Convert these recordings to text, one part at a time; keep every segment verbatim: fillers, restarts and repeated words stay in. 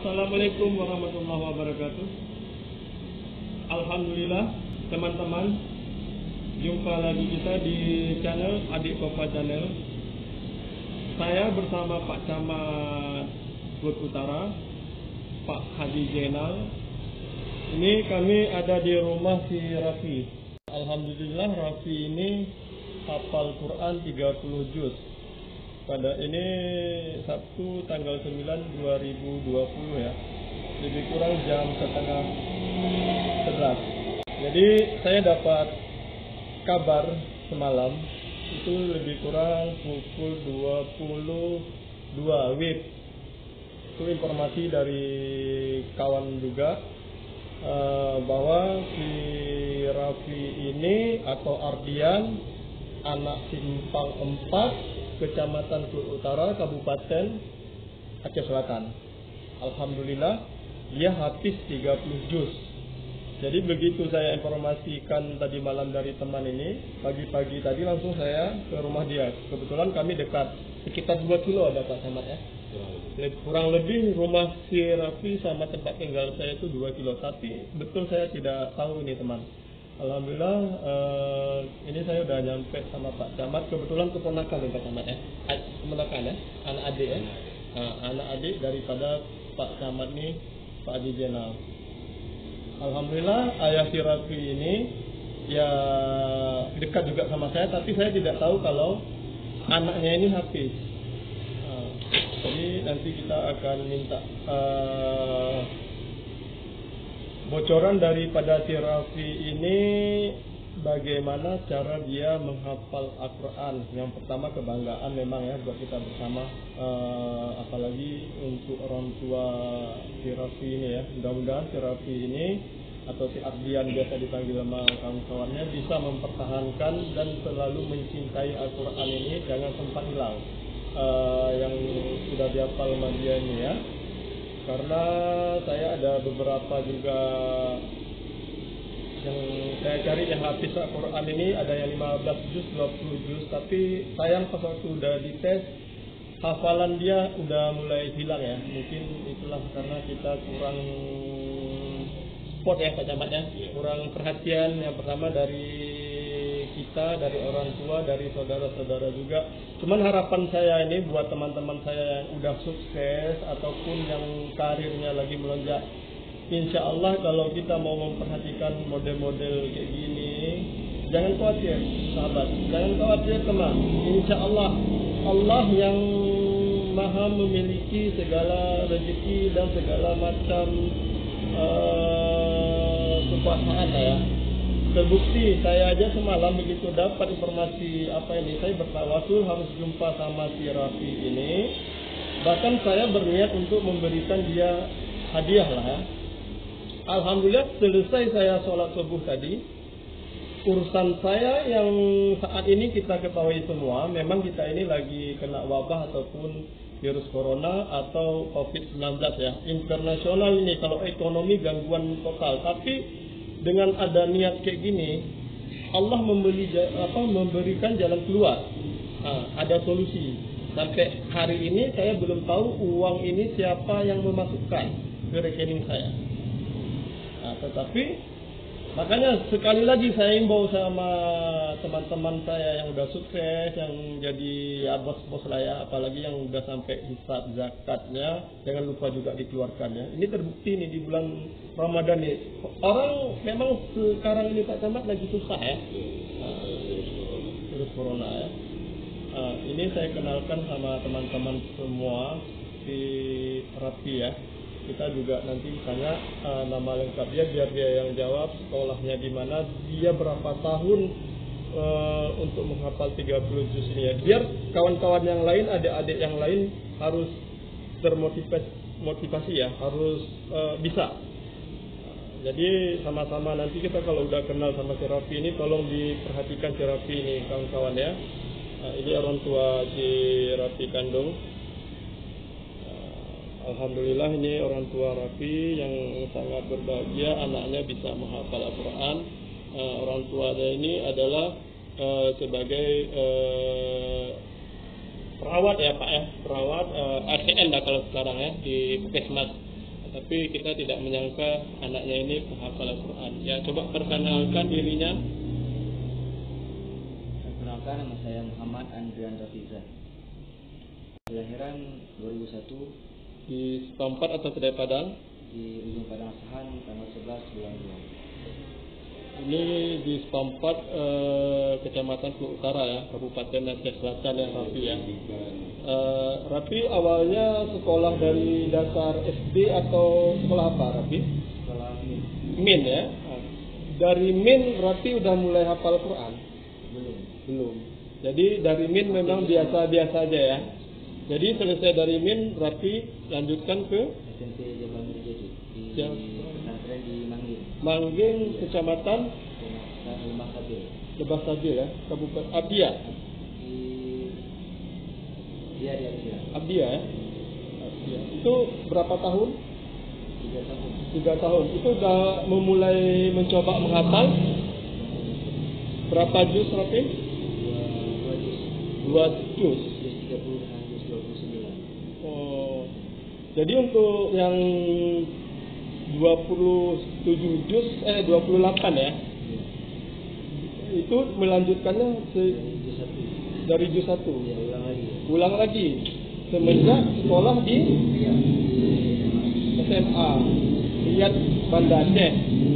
Assalamualaikum warahmatullahi wabarakatuh. Alhamdulillah teman-teman, jumpa lagi kita di channel Adik Papa Channel. Saya bersama Pak Camat Lut Utara, Pak Hadi Zainal. Ini kami ada di rumah si Raffi. Alhamdulillah Raffi ini hafal Quran tiga puluh juz. Pada ini Sabtu tanggal sembilan dua ribu dua puluh ya. Lebih kurang jam setengah sebelas. Jadi saya dapat kabar semalam itu lebih kurang pukul dua puluh dua W I B. Itu informasi dari kawan juga uh, bahwa si Raffi ini atau Ardian anak Simpang empat, Kecamatan Lut Utara, Kabupaten Aceh Selatan. Alhamdulillah dia habis tiga puluh juz. Jadi begitu saya informasikan tadi malam dari teman ini, pagi-pagi tadi langsung saya ke rumah dia. Kebetulan kami dekat, sekitar dua kilo ada Pak Camat ya. Kurang lebih rumah si Raffi sama tempat tinggal saya itu dua kilo. Tapi betul saya tidak tahu ini teman. Alhamdulillah uh, ini saya udah nyampe sama Pak Camat. Kebetulan keponakan ya Pak Camat ya, keponakan ya, anak adik ya, nah, anak adik daripada Pak Camat nih, Pak Hadi Zainal. Alhamdulillah ayah si Raffi ini ya dekat juga sama saya, tapi saya tidak tahu kalau anaknya ini hafiz. Nah, jadi nanti kita akan minta uh, bocoran daripada si Raffi ini bagaimana cara dia menghafal Al-Quran. Yang pertama kebanggaan memang ya buat kita bersama, uh, apalagi untuk orang tua si Raffi ini ya. Mudah-mudahan si Raffi ini atau si Ardian biasa dipanggil sama kawan-kawannya bisa mempertahankan dan selalu mencintai Al-Quran ini, jangan sempat hilang uh, yang sudah dihafal sama dia ini ya. Karena saya ada beberapa juga yang saya cari yang habis Al-Quran ini, ada yang lima belas juz, dua puluh juz, tapi sayang pas waktu udah dites hafalan dia udah mulai hilang ya. Mungkin itulah karena kita kurang support ya Pak Camat ya, kurang perhatian yang pertama dari kita, dari orang tua, dari saudara-saudara juga. Cuman harapan saya ini buat teman-teman saya yang udah sukses ataupun yang karirnya lagi melonjak, insya Allah kalau kita mau memperhatikan model-model kayak gini, jangan khawatir sahabat, jangan khawatir teman. Insya Allah Allah yang maha memiliki segala rezeki dan segala macam uh, kekuasaan ya. Terbukti saya aja semalam begitu dapat informasi apa ini, saya bertawasul harus jumpa sama si Raffi ini. Bahkan saya berniat untuk memberikan dia hadiah lah ya. Alhamdulillah selesai saya sholat subuh tadi, urusan saya yang saat ini kita ketahui semua, memang kita ini lagi kena wabah ataupun virus corona atau covid sembilan belas ya, internasional ini. Kalau ekonomi gangguan total, tapi dengan ada niat kayak gini, Allah membeli apa memberikan jalan keluar. Nah, ada solusi. Sampai hari ini saya belum tahu uang ini siapa yang memasukkan ke rekening saya. Nah, tetapi makanya sekali lagi saya imbau sama teman-teman saya yang udah sukses, yang jadi ya, bos-bos lah ya, apalagi yang udah sampai hisab zakatnya, jangan lupa juga dikeluarkan ya. Ini terbukti nih di bulan Ramadan nih, orang memang sekarang ini Pak Camat lagi susah ya, virus corona ya. Nah, ini saya kenalkan sama teman-teman semua di Raffi ya. Kita juga nanti tanya uh, nama lengkap dia, biar dia yang jawab, sekolahnya di mana, dia berapa tahun uh, untuk menghafal tiga puluh juz ini ya. Biar kawan-kawan yang lain, adik-adik yang lain harus termotivasi motivasi ya, harus uh, bisa. Jadi sama-sama nanti kita kalau udah kenal sama si Raffi ini, tolong diperhatikan si Raffi ini kawan-kawan ya. Uh, ini orang tua si Raffi kandung. Alhamdulillah ini orang tua Raffi yang sangat berbahagia anaknya bisa menghafal Al-Quran. Uh, orang tuanya ini adalah uh, sebagai uh, perawat ya Pak ya, perawat uh, R T N dah kalau sekarang ya di Puskesmas tapi kita tidak menyangka anaknya ini penghafal Al-Quran. Ya, coba perkenalkan dirinya. Perkenalkan, nama saya Muhammad Andrian Rafizan. Kelahiran dua ribu satu Di Setempat atau Kedai Padang? di Ujung Padang Asahan, tanggal sebelas bulan dua. Ini di Setempat, eh, Kecamatan Teluk Utara ya, Kabupaten Aceh Selatan ya, Rafi ya. Eh, Rafi awalnya sekolah dari dasar S D atau sekolah apa, Rafi? Sekolah ini Min ya. Dari Min Rafi udah mulai hafal Quran? belum. Belum. Jadi dari Min memang biasa-biasa aja ya. Jadi selesai dari Min Rafi lanjutkan ke S M P Jamal Jadi di Jam. pesantren di Mangging, Mangging, Kecamatan Kecamatan Lembah Sabil. Lebah Sabil ya, Kabupaten Abdia. Di dia di Abdia. Abdia ya. Abdia. Itu berapa tahun? Tiga tahun. Tiga tahun. Itu udah memulai mencoba menghafal. Berapa juz Rafi? Dua dua juz. Dua juz. Juz tiga puluh dan juz dua puluh sembilan. Oh. Jadi untuk yang dua puluh tujuh juz eh dua puluh delapan ya. Itu melanjutkannya se- Dari juz satu. dari juz satu. Ya, ulang lagi. Ulang lagi semenjak sekolah di Iya. S M A Riyad Banda Aceh.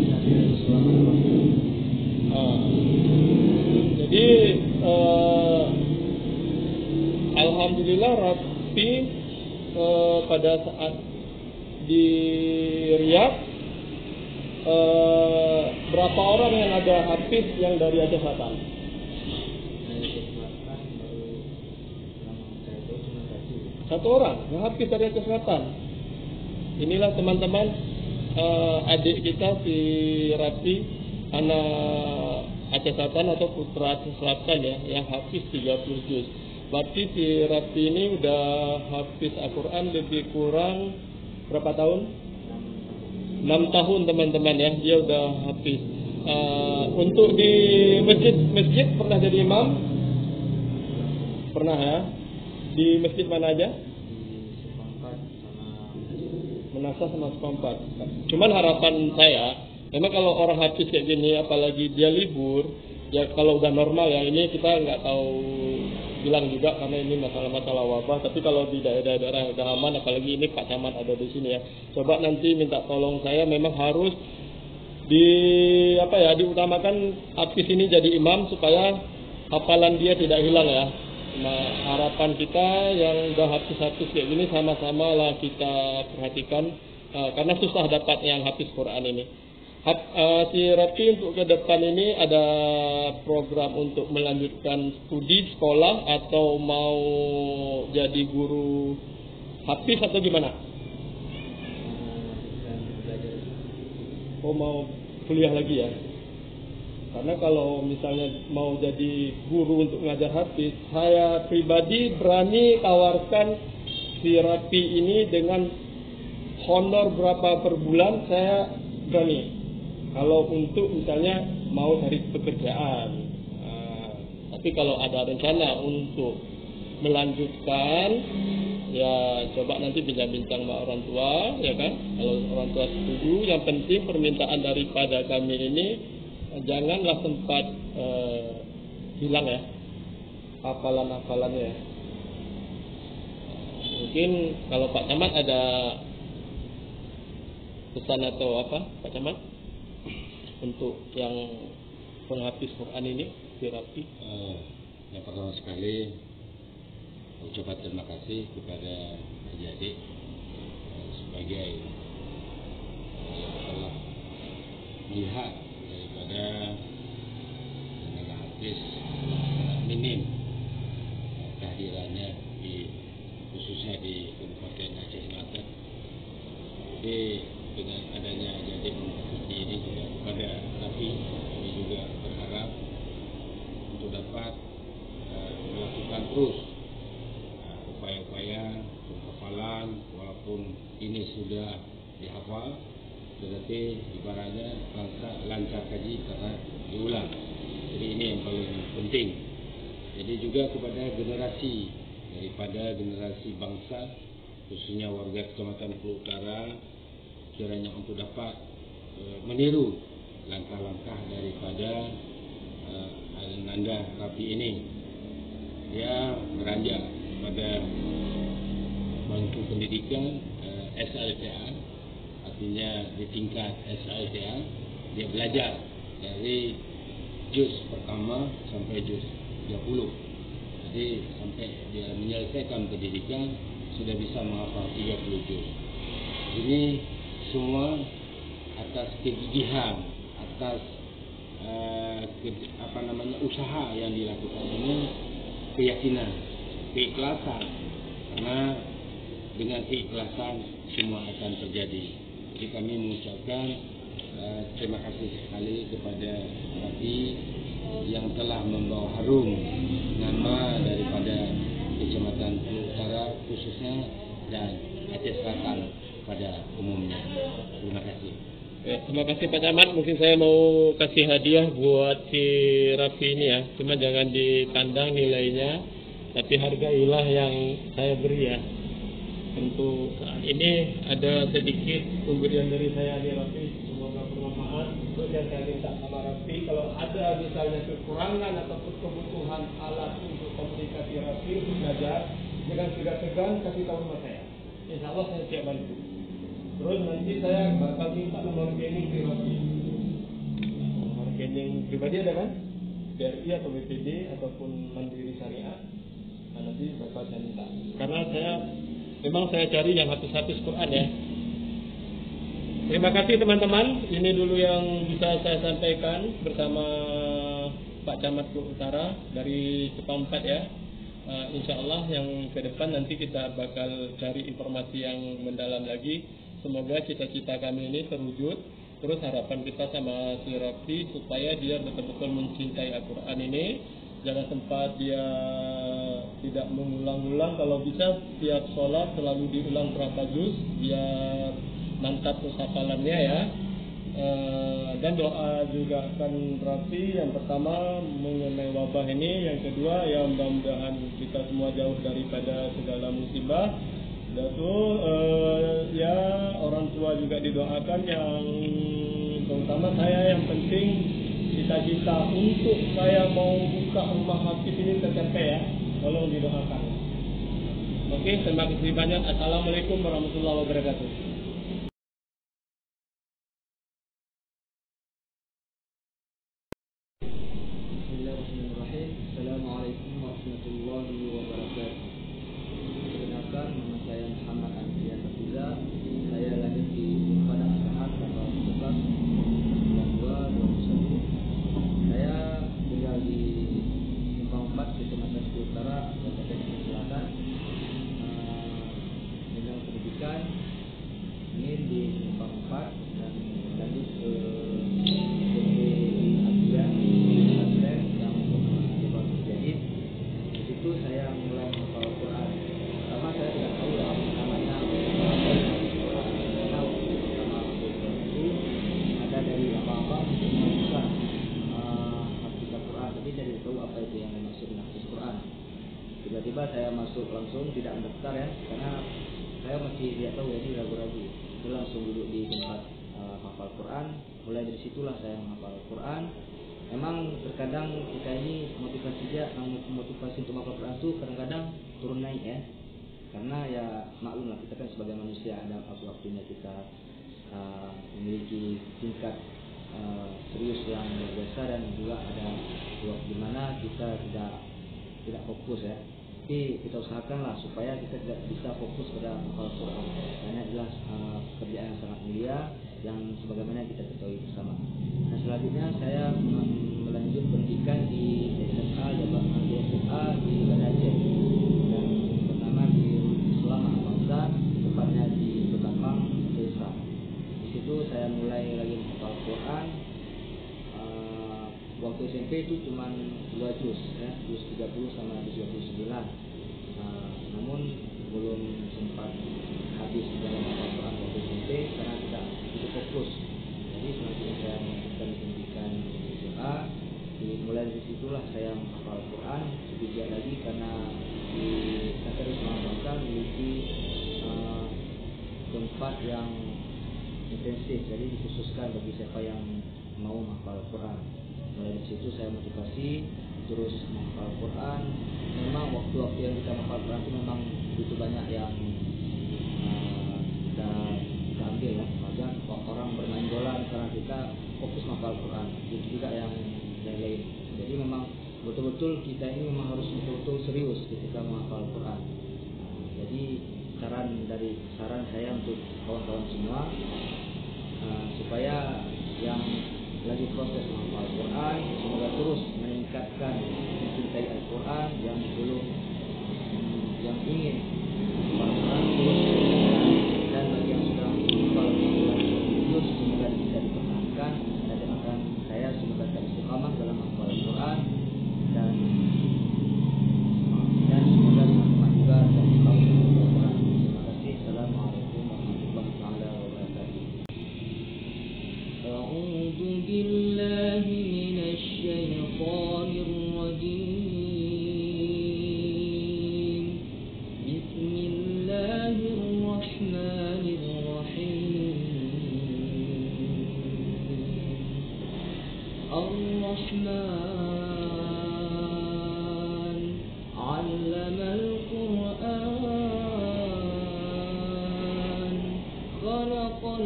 Ah. Jadi eh, alhamdulillah Rafi eh, pada saat di Riyadh eh, berapa orang yang ada hafiz yang dari Aceh Selatan? Dari Aceh Selatan baru yang saya tahu cuma satu. Satu orang yang hafiz dari Aceh Selatan. Inilah teman-teman, eh, adik kita si Rafi, anak Aceh Selatan atau putra Aceh Selatan ya, yang hafiz tiga puluh juz. Berarti si Rafi ini udah hafiz Al-Quran lebih kurang berapa tahun? enam tahun teman-teman ya, dia udah hafiz. Uh, untuk di masjid-masjid pernah jadi imam? Pernah ya. Di masjid mana aja? Di Setempat sama Menasah sama Setempat. Cuman harapan saya, memang kalau orang hafiz kayak gini, apalagi dia libur, ya kalau udah normal ya, ini kita nggak tahu bilang juga karena ini masalah-masalah wabah. Tapi kalau di daerah-daerah yang udah aman, apalagi ini Pak Camat ada di sini ya, coba nanti minta tolong saya, memang harus di apa ya diutamakan hafiz ini jadi imam supaya hafalan dia tidak hilang ya. Nah, harapan kita yang udah hafiz-hafiz kayak gini sama-sama lah kita perhatikan, uh, karena susah dapat yang hafiz Quran ini. Hap, uh, si Rafi untuk ke depan ini ada program untuk melanjutkan studi sekolah atau mau jadi guru hafiz atau gimana? dan belajar. Oh, mau kuliah lagi ya? Karena kalau misalnya mau jadi guru untuk ngajar hafiz, saya pribadi berani tawarkan si Rafi ini dengan honor berapa per bulan, saya berani. Kalau untuk misalnya mau cari pekerjaan, nah, tapi kalau ada rencana untuk melanjutkan, ya coba nanti bincang-bincang sama orang tua, ya kan? Kalau orang tua setuju, yang penting permintaan daripada kami ini janganlah sempat eh, hilang ya hafalan-hafalannya. Mungkin kalau Pak Camat ada pesan atau apa, Pak Camat? Untuk yang penghabis Quran ini, si Rafi. Uh, yang pertama sekali ucapan terima kasih kepada adik-adik uh, sebagai uh, yang telah melihat daripada tenaga hafiz sangat minim uh, kehadirannya di khususnya di Kabupaten Aceh Selatan. Jadi dengan adanya adik-adik seperti ini juga kepada Rafi, kami juga berharap untuk dapat uh, melakukan terus uh, upaya-upaya penghafalan, walaupun ini sudah dihafal, tetapi ibaratnya lancar, lancar kaji karena diulang. Jadi ini yang paling penting. Jadi juga kepada generasi daripada generasi bangsa, khususnya warga Kecamatan Teluk Utara, kiranya untuk dapat uh, meniru langkah-langkah daripada uh, Ananda Rafi ini. Dia beranjak pada bangku pendidikan uh, S L T A, artinya di tingkat S L T A dia belajar dari juz pertama sampai juz tiga puluh. Jadi sampai dia menyelesaikan pendidikan sudah bisa menghafal tiga puluh juz. Ini semua atas kegigihan, atas uh, ke, apa namanya usaha yang dilakukan ini, keyakinan, keikhlasan. Karena dengan keikhlasan semua akan terjadi. Jadi kami mengucapkan uh, terima kasih sekali kepada Rafi yang telah membawa harum nama daripada Kecamatan Pulau Utara khususnya dan Aceh Selatan pada umumnya. Terima kasih. Ya, terima kasih Pak Camat. Mungkin saya mau kasih hadiah buat si Rafi ini ya. Cuma jangan dipandang nilainya, tapi hargailah yang saya beri ya. Untuk saat ini ada sedikit pemberian dari saya di Rafi. Semoga bermanfaat. Terus yang saya minta sama Rafi, kalau ada misalnya kekurangan ataupun kebutuhan alat untuk komunikasi Rafi untuk belajar, jangan segan-segan kasih tahu sama saya. Insya Allah saya siap bantu. Terus nanti saya bakal minta nomor rekening di Rafi. Nomor rekening pribadi ada kan? B R I atau B P D ataupun Mandiri Syariah. Nah, nanti bakal saya minta. Karena saya memang saya cari yang hapus-hapus Quran ya. Terima kasih teman-teman. Ini dulu yang bisa saya sampaikan bersama Pak Camat Pulau Utara dari Cepang empat ya. Uh, insya Allah yang ke depan nanti kita bakal cari informasi yang mendalam lagi. Semoga cita-cita kami ini terwujud. Terus harapan kita sama si Rafi supaya dia betul-betul mencintai Al-Quran ini. Jangan sempat dia tidak mengulang-ulang. Kalau bisa setiap sholat selalu diulang berapa juz biar mantap hafalannya ya. Uh, dan doa juga akan Rafi yang pertama mengenai wabah ini, yang kedua ya mudah-mudahan kita semua jauh daripada segala musibah. Dan tuh uh, ya orang tua juga didoakan, yang terutama saya yang penting cita-cita untuk saya mau buka rumah hafiz ini tercapai ya, tolong didoakan. Oke, terima kasih banyak. Assalamualaikum warahmatullahi wabarakatuh. Assalamualaikum warahmatullahi wabarakatuh. Perkenalkan, nama saya Muhammad Andrian Rafiza. Saya lahir di Padang Asahan tanggal sebelas bulan dua dua ribu satu. Saya tinggal di Simpang empat, Kecamatan Pulau Utara, Kabupaten Selatan. Dengan pendidikan ini di Simpang empat dan lanjut ke saya mulai menghafal Al-Quran. Pertama saya tidak tahu ya namanya Al-Quran. Tahu nama Al-Quran itu ada dari apa-apa yang bisa hafal Al-Quran, tapi saya tidak tahu apa itu yang dimaksud dengan hafal Al-Quran. Tiba-tiba saya masuk langsung, tidak mendaftar ya, karena saya masih tidak tahu, jadi ragu-ragu. Itu langsung duduk di tempat uh, hafal Al-Quran. Mulai dari situlah saya menghafal Al-Quran. Memang terkadang kita ini motivasi dia, motivasi untuk menghafal Quran itu kadang-kadang turun naik ya. Karena ya maklum lah, kita kan sebagai manusia ada waktu-waktunya kita uh, memiliki tingkat uh, serius yang luar biasa, dan juga ada waktu di mana kita tidak tidak fokus ya. Tapi kita usahakanlah supaya kita tidak bisa fokus pada menghafal Quran. Karena adalah uh, pekerjaan yang sangat mulia yang sebagaimana kita ketahui bersama. Nah, selanjutnya saya melanjut pendidikan di S M A Jabatan di S M A di Banda Aceh, dan pertama di Selama Bangsa, tepatnya di Bekapang, Desa. Di situ saya mulai lagi menghafal Quran. Uh, waktu S M P itu cuma dua juz ya, juz tiga puluh sama juz dua puluh sembilan. Uh, namun belum sempat habis dalam menghafal Quran waktu S M P karena tidak begitu fokus. Jadi selanjutnya saya melanjutkan pendidikan di S M A. Mulai dari situlah saya menghafal Quran lebih giat lagi, karena di Kantor Selama Bangsa memiliki uh, tempat yang intensif, jadi dikhususkan bagi siapa yang mau menghafal Quran. Mulai dari situ saya motivasi terus menghafal Quran. Memang waktu-waktu yang kita menghafal Quran itu memang begitu banyak yang uh, kita, kita ambil ya. Banyak orang bermain bola karena kita fokus menghafal Quran. Itu juga yang lain. Jadi memang betul-betul kita ini memang harus betul-betul serius ketika menghafal Quran. Nah, jadi saran dari saran saya untuk kawan-kawan semua uh, supaya yang lagi proses menghafal Quran semoga terus meningkatkan mencintai Al-Quran, yang belum yang ingin menghafal Quran terus meningkatkan, dan bagi yang sudah menghafal Quran terus semoga bisa dipertahankan, dan doakan saya semoga tetap istiqamah dalam menghafal Quran, dan dan semoga teman-teman juga tetap tahu menghafal Quran. Terima kasih. Assalamualaikum warahmatullahi wabarakatuh. A'udzu billahi minasy syaithanir rajim. Bismillahirrahmanirrahim. Ar-Rahman 'allamal Qur'an, khalaqal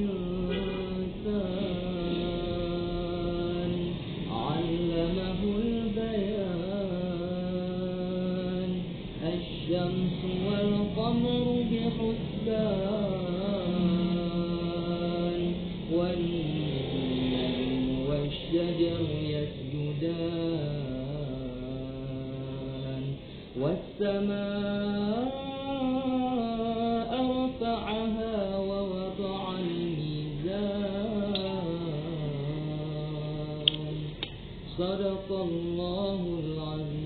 insan, 'allamahul bayan, asy-syamsu wal qamaru bihusban, wan najmu wasyjaru yasjudan, was-samaa'a rafa'aha wa wada'al mizan. Shadaqallahul 'azim.